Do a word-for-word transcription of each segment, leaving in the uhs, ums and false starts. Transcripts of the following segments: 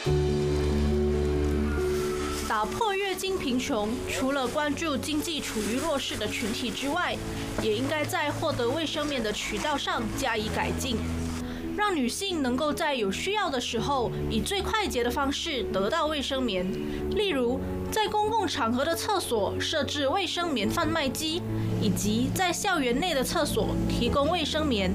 打破月经贫穷，除了关注经济处于弱势的群体之外，也应该在获得卫生棉的渠道上加以改进，让女性能够在有需要的时候，以最快捷的方式得到卫生棉。例如，在公共场合的厕所设置卫生棉贩卖机，以及在校园内的厕所提供卫生棉。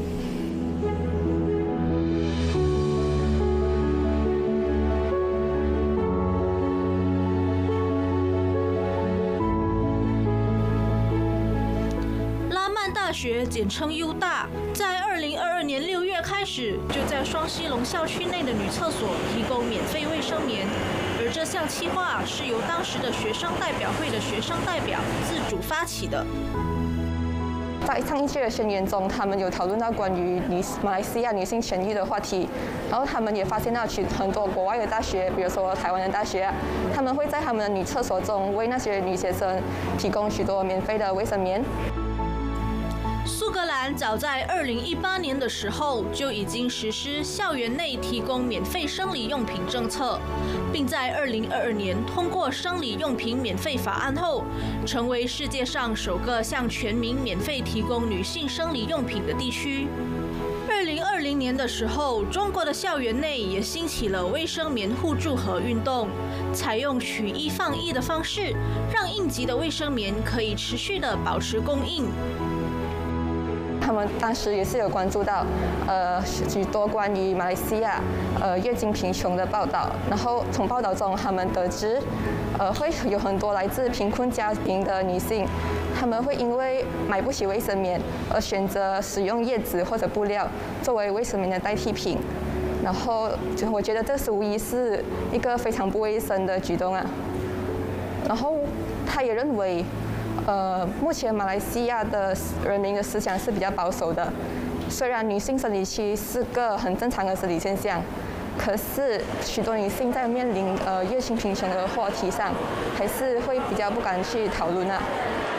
大学简称 U 大，在二零二二年六月开始，就在双溪龙校区内的女厕所提供免费卫生棉。而这项企划是由当时的学生代表会的学生代表自主发起的。 在上一届的宣言中，他们有讨论到关于女马来西亚女性权益的话题，然后他们也发现到很多国外的大学，比如说台湾的大学，他们会在他们的女厕所中为那些女学生提供许多免费的卫生棉。 苏格兰早在二零一八年的时候就已经实施校园内提供免费生理用品政策，并在二零二二年通过生理用品免费法案后，成为世界上首个向全民免费提供女性生理用品的地区。二零二零年的时候，中国的校园内也兴起了卫生棉互助盒运动，采用取一放一的方式，让应急的卫生棉可以持续的保持供应。 他们当时也是有关注到，呃，许多关于马来西亚呃月经贫穷的报道，然后从报道中他们得知，呃，会有很多来自贫困家庭的女性，她们会因为买不起卫生棉而选择使用叶子或者布料作为卫生棉的代替品，然后就我觉得这是无疑是一个非常不卫生的举动啊。然后他也认为。呃，目前马来西亚的人民的思想是比较保守的。虽然女性生理期是个很正常的生理现象，可是许多女性在面临呃月经贫穷的话题上，还是会比较不敢去讨论啊。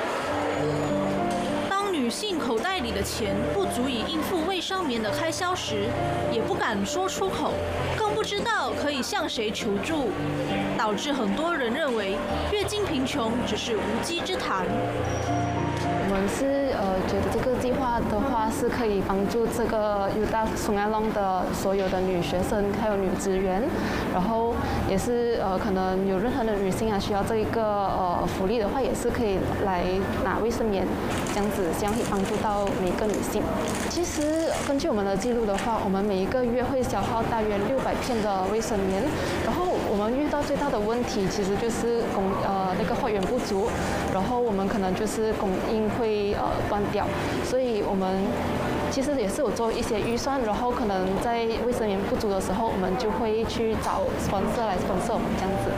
当女性口袋里的钱不足以应付卫生棉的开销时，也不敢说出口，更不知道可以向谁求助，导致很多人认为月经贫穷只是无稽之谈。 我们是呃觉得这个计划的话是可以帮助这个 U 大松爱浪的所有的女学生还有女职员，然后也是呃可能有任何的女性啊需要这一个呃福利的话，也是可以来拿卫生棉，这样子这样可以帮助到每个女性。其实根据我们的记录的话，我们每一个月会消耗大约六百片的卫生棉，然后我们遇到最大的问题其实就是供呃那个货源不足，然后我们可能就是供应会呃断掉，所以我们其实也是有做一些预算，然后可能在卫生棉不足的时候，我们就会去找 sponsor 来 sponsor 我们这样子。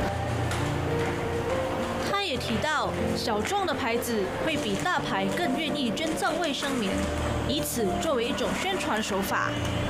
他也提到，小众的牌子会比大牌更愿意捐赠卫生棉，以此作为一种宣传手法。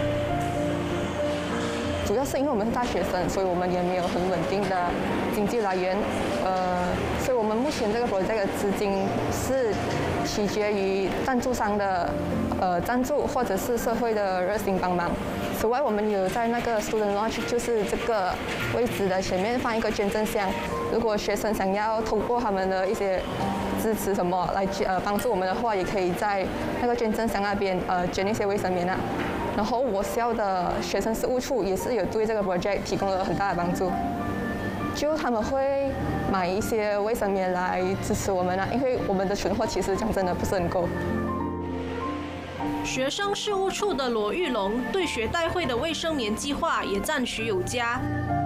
主要是因为我们是大学生，所以我们也没有很稳定的经济来源，呃，所以我们目前这个 project 的资金是取决于赞助商的呃赞助，或者是社会的热心帮忙。此外，我们有在那个 student lodge， 就是这个位置的前面放一个捐赠箱，如果学生想要通过他们的一些支持什么来呃帮助我们的话，也可以在那个捐赠箱那边呃捐一些卫生棉啊。然后我校的学生事务处也是有对这个 project 提供了很大的帮助，就他们会买一些卫生棉来支持我们啊，因为我们的存货其实讲真的不是很够。 学生事务处的罗玉龙对学代会的卫生棉计划也赞许有加。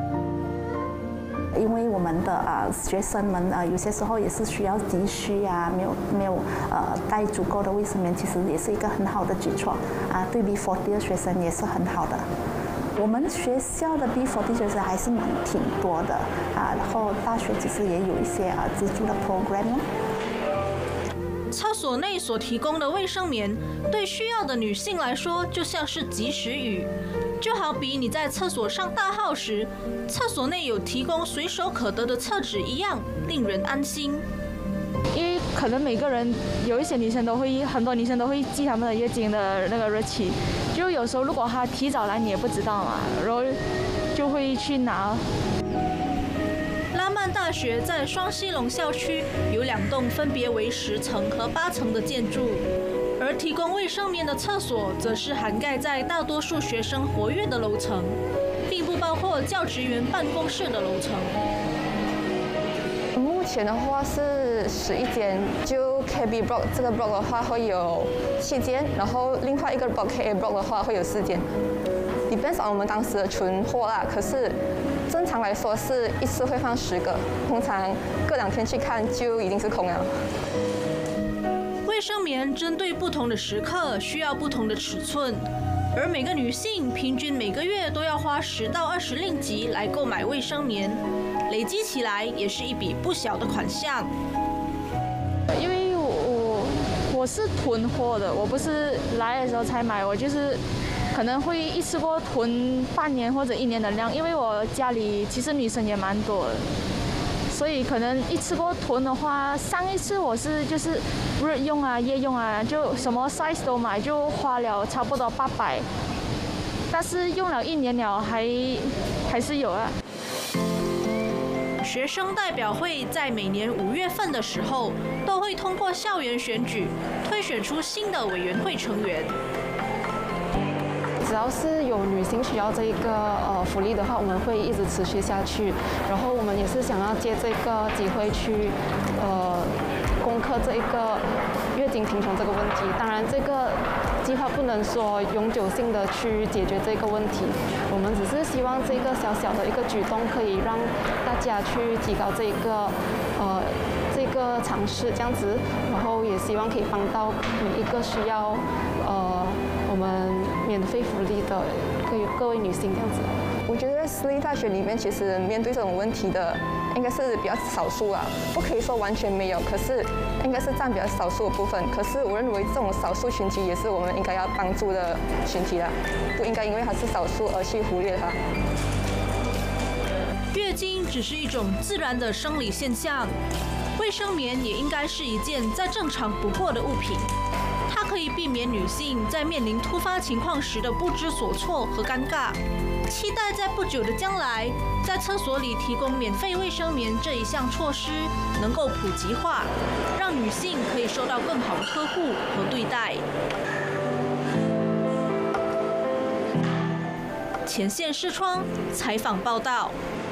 因为我们的呃学生们呃有些时候也是需要急需啊，没有没有呃带足够的卫生棉，其实也是一个很好的举措啊，对 B 四十 的学生也是很好的。我们学校的 B 四十 学生还是蛮挺多的啊，然后大学其实也有一些啊资助的 program。 厕所内所提供的卫生棉，对需要的女性来说，就像是及时雨。就好比你在厕所上大号时，厕所内有提供随手可得的厕纸一样，令人安心。 因为可能每个人有一些女生都会，很多女生都会记她们的月经的那个日期，就有时候如果她提早来，你也不知道嘛，然后就会意去拿。 拉曼大学在双溪龙校区有两栋分别为十层和八层的建筑，而提供卫生棉的厕所则是涵盖在大多数学生活跃的楼层，并不包括教职员办公室的楼层。 目前的话是十一间，就 K B block 这个 block 的话会有七间，然后另外一个 block K A block 的话会有四间。depends on 我们当时的存货啦，可是正常来说是一次会放十个，通常隔两天去看就已经是空了。 卫生棉针对不同的时刻需要不同的尺寸，而每个女性平均每个月都要花十到二十令吉来购买卫生棉，累积起来也是一笔不小的款项。 因为我我是囤货的，我不是来的时候才买，我就是可能会一次过囤半年或者一年的量，因为我家里其实女生也蛮多的。所以可能一次过囤的话，上一次我是就是日用啊、夜用啊，就什么 size 都买，就花了差不多八百，但是用了一年了还还是有啊。 学生代表会在每年五月份的时候，都会通过校园选举推选出新的委员会成员。 只要是有女性需要这一个呃福利的话，我们会一直持续下去。然后我们也是想要借这个机会去呃攻克这一个月经贫穷这个问题。当然，这个计划不能说永久性的去解决这个问题，我们只是希望这个小小的一个举动可以让大家去提高这个呃这个尝试，这样子，然后也希望可以帮到每一个需要呃我们免费福利的各各位女性这样子。 我觉得私立大学里面其实面对这种问题的应该是比较少数啊，不可以说完全没有，可是应该是占比较少数的部分。可是我认为这种少数群体也是我们应该要帮助的群体啦，不应该因为它是少数而去忽略它。 月经只是一种自然的生理现象，卫生棉也应该是一件再正常不过的物品。它可以避免女性在面临突发情况时的不知所措和尴尬。期待在不久的将来，在厕所里提供免费卫生棉这一项措施能够普及化，让女性可以受到更好的呵护和对待。前线视窗采访报道。